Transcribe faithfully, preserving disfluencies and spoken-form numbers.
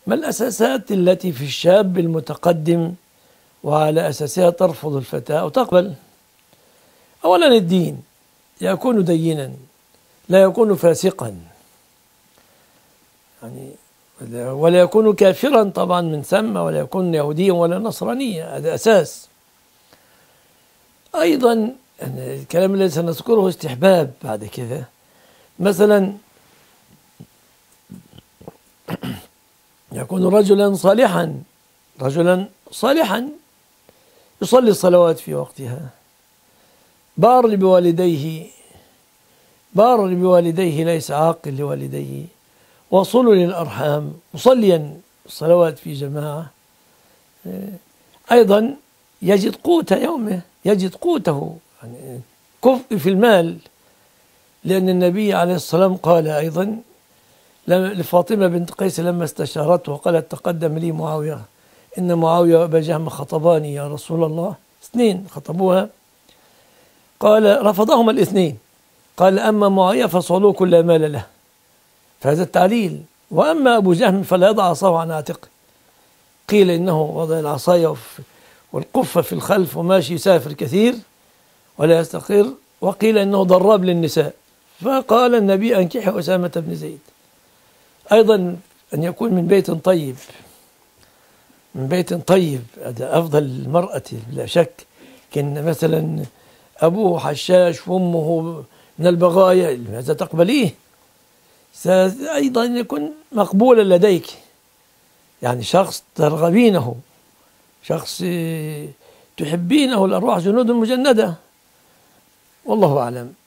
ما الأساسات التي في الشاب المتقدم وعلى أساسها ترفض الفتاة وتقبل؟ أولا الدين، يكون دينا لا يكون فاسقا، يعني ولا يكون كافرا طبعا من ثم، ولا يكون يهوديا ولا نصرانيا، هذا أساس. أيضا الكلام الذي سنذكره استحباب بعد كذا، مثلا يكون رجلا صالحا، رجلا صالحا يصلي الصلوات في وقتها، بار بوالديه، بار بوالديه ليس عاق لوالديه، وصل للأرحام، مصليا الصلوات في جماعة، أيضا يجد قوت يومه، يجد قوته، يعني كفء في المال، لأن النبي عليه الصلاة والسلام قال أيضا لفاطمة بنت قيس لما استشارته وقالت تقدم لي معاوية، إن معاوية وأبا جهم خطباني يا رسول الله، اثنين خطبوها، قال رفضهما الاثنين، قال أما معاوية فصلوا كل مال له، فهذا التعليل، وأما أبو جهم فلا يضع عصاه عن عاتقه، قيل إنه وضع العصاية والقفة في الخلف وماشي يسافر كثير ولا يستقر، وقيل إنه ضراب للنساء، فقال النبي أنكح أسامة بن زيد. أيضا أن يكون من بيت طيب، من بيت طيب هذا أفضل المرأة بلا شك، كان مثلا أبوه حشاش وأمه من البغايا، ماذا تقبليه؟ أيضا يكون مقبولا لديك، يعني شخص ترغبينه، شخص تحبينه، الأرواح جنود مجندة، والله أعلم.